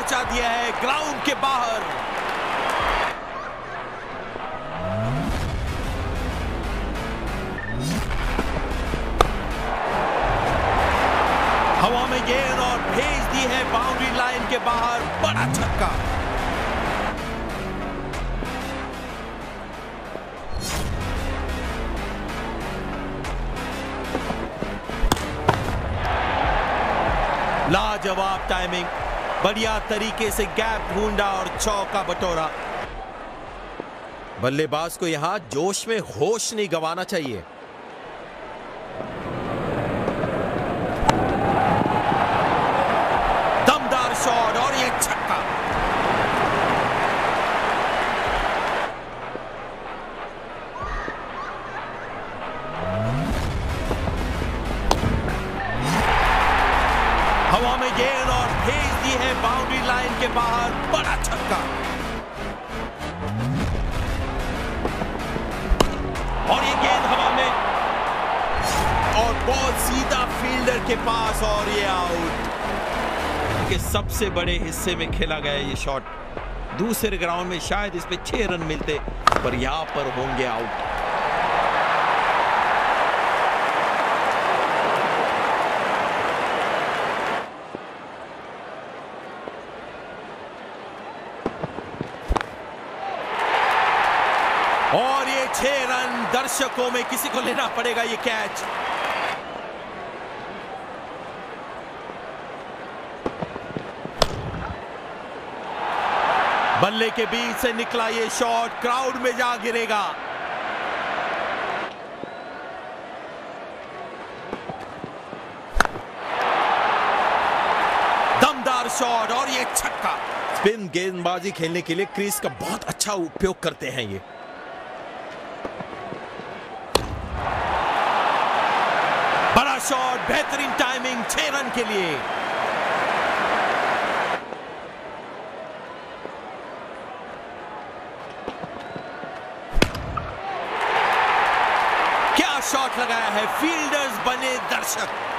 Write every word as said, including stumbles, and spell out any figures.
पहुंचा दिया है ग्राउंड के बाहर। हवा में गेंद और भेज दी है बाउंड्री लाइन के बाहर। बड़ा छक्का। लाजवाब टाइमिंग, बढ़िया तरीके से गैप ढूंढा और चौका बटोरा। बल्लेबाज को यहां जोश में होश नहीं गंवाना चाहिए। दमदार शॉट और ये छक्का। हवा में गेंद और भेज दी है बाउंड्री लाइन के बाहर। बड़ा छक्का। और ये गेंद हवा में और बॉल सीधा फील्डर के पास और ये आउट। के सबसे बड़े हिस्से में खेला गया ये शॉट। दूसरे ग्राउंड में शायद इस पे छह रन मिलते, पर यहां पर होंगे आउट। और ये छह रन, दर्शकों में किसी को लेना पड़ेगा ये कैच। बल्ले के बीच से निकला ये शॉट क्राउड में जा गिरेगा। दमदार शॉट और ये छक्का। स्पिन गेंदबाजी खेलने के लिए क्रीज का बहुत अच्छा उपयोग करते हैं ये। बड़ा शॉट, बेहतरीन टाइमिंग, छह रन के लिए। क्या शॉट लगाया है, फील्डर्स बने दर्शक।